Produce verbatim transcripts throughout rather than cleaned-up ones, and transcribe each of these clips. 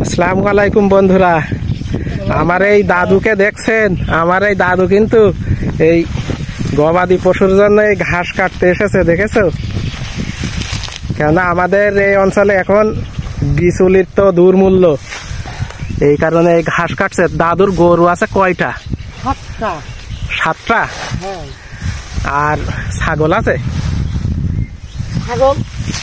আসসালামু আলাইকুম বন্ধুরা, আমার এই দাদুকে দেখছেন? আমার এই দাদু কিন্তু এই গবাদি পশুর জন্য এই ঘাস কাটতে এসেছে, দেখেছো? কেননা আমাদের এই অঞ্চলে এখন বিচুলির তো দুর্মূল্য, এই কারণে এই ঘাস কাটছে। দাদুর গরু আছে কয়টা? সাতটা। সাতটা? হ্যাঁ। আর ছাগল আছে? ছাগল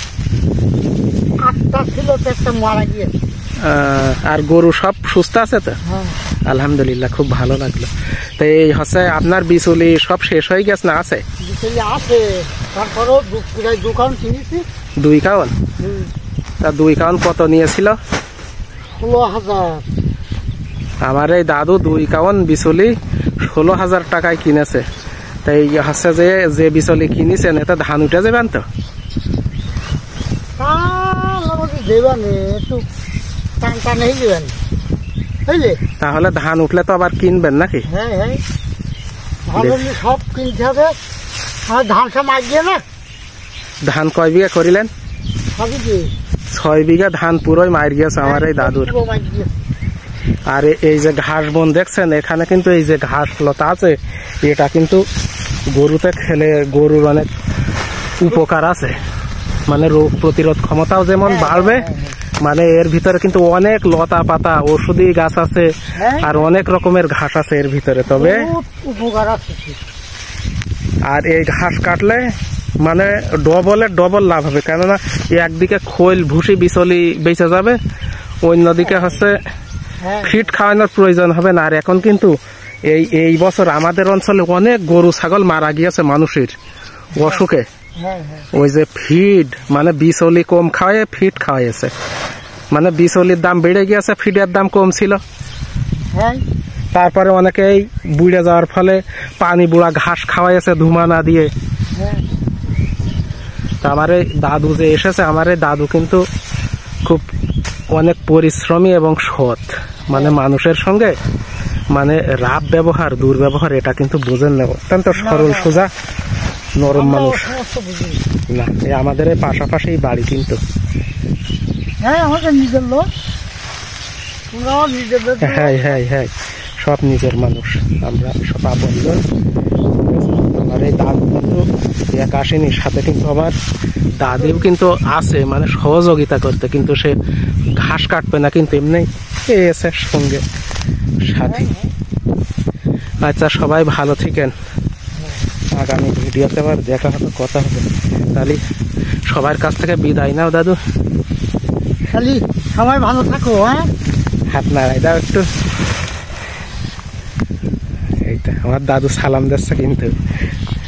আটটা ছিল, একটা মারা গিয়েছে। আর গরু সব সুস্থ আছে তো? হ্যাঁ, আলহামদুলিল্লাহ, খুব ভালো লাগলো। তো এই হচ্ছে আপনার বিচুলি সব শেষ হয়ে গেছে না আছে? বিচুলি আছে, তারপরেও দোকান কিনেছি। দুই কাউন? তা দুই কাউন কত নিয়েছিল? ষোলো হাজার। আমার এই দাদু দুই কাউন বিচুলি ষোলো হাজার টাকায় কিনেছে। তাই হচ্ছে যে যে বিচুলি কিনেছেন এতে ধান উঠে যাবেন তো? দেবেন একটু টান টান হয়ে যাবেন, বুঝলি? তাহলে ধান উঠলে তো আবার কিনবেন নাকি? হ্যাঁ হ্যাঁ, ধান উঠলে সব কিনতে হবে। আর ধান সব মারিয়ে না। ধান কয় বিঘা করিলেন? ছয় বিঘা ধান পুরোই মার গিয়েছে আমার এই দাদুর। আর এই যে ঘাস বন দেখছেন, এখানে কিন্তু এই যে ঘাস লতা আছে, এটা কিন্তু গরুতে খেলে গরুর অনেক উপকার আছে, মানে রোগ প্রতিরোধ ক্ষমতাও যেমন বাড়বে, মানে এর ভিতরে কিন্তু অনেক লতা পাতা ওষুধি গাছ আছে আর অনেক রকমের ঘাস আছে এর ভিতরে। তবে উপকার আছে। আর এই ঘাস কাটলে মানে ডবলের ডবল লাভ হবে, কেননা একদিকে খোল ভুসি বিচলি বেঁচে যাবে, অন্যদিকে হচ্ছে ফিট খাওয়ানোর প্রয়োজন হবে না। আর এখন কিন্তু এই এই বছর আমাদের অঞ্চলে অনেক গরু ছাগল মারা গিয়েছে মানুষের অসুখে। ওই যে ফিড মানে বিচলি কম খাওয়ায় ফিট খাওয়াইছে, মানে বিচলির দাম বেড়ে গিয়েছে, ফিডের দাম কম ছিল। তারপরে অনেকেই বুড়ে যাওয়ার ফলে পানি বুড়া ঘাস খাওয়াইছে ধুমা না দিয়ে। তা আমার এই দাদু যে এসেছে, আমার এই দাদু কিন্তু খুব অনেক পরিশ্রমী এবং সৎ, মানে মানুষের সঙ্গে মানে রাব ব্যবহার দুর্ব্যবহার এটা কিন্তু বুঝেন না, অত্যন্ত সরল সোজা নরম মানুষ। না, আমাদের এই পাশাপাশি বাড়ি কিন্তু। হ্যাঁ আমাদের নিজের লোক, হ্যাঁ হ্যাঁ হ্যাঁ, সব নিজের মানুষ, আমরা সব আপনজন। আমার এই দাদু কিন্তু এক আসেনি, সাথে কিন্তু আমার দাদিও কিন্তু আছে মানে সহযোগিতা করতে, কিন্তু সে ঘাস কাটবে না, কিন্তু এমনি এসে সঙ্গে সাথী। আচ্ছা, সবাই ভালো থাকেন, আগামী ভিডিওতে আবার দেখা হবে, কথা হবে। তাহলে সবার কাছ থেকে বিদায় নাও দাদু। খালি সবাই ভালো থাকো। হ্যাঁ, হাত নাড়াই দাও একটু। এইটা আমার দাদু সালাম দিচ্ছে কিন্তু।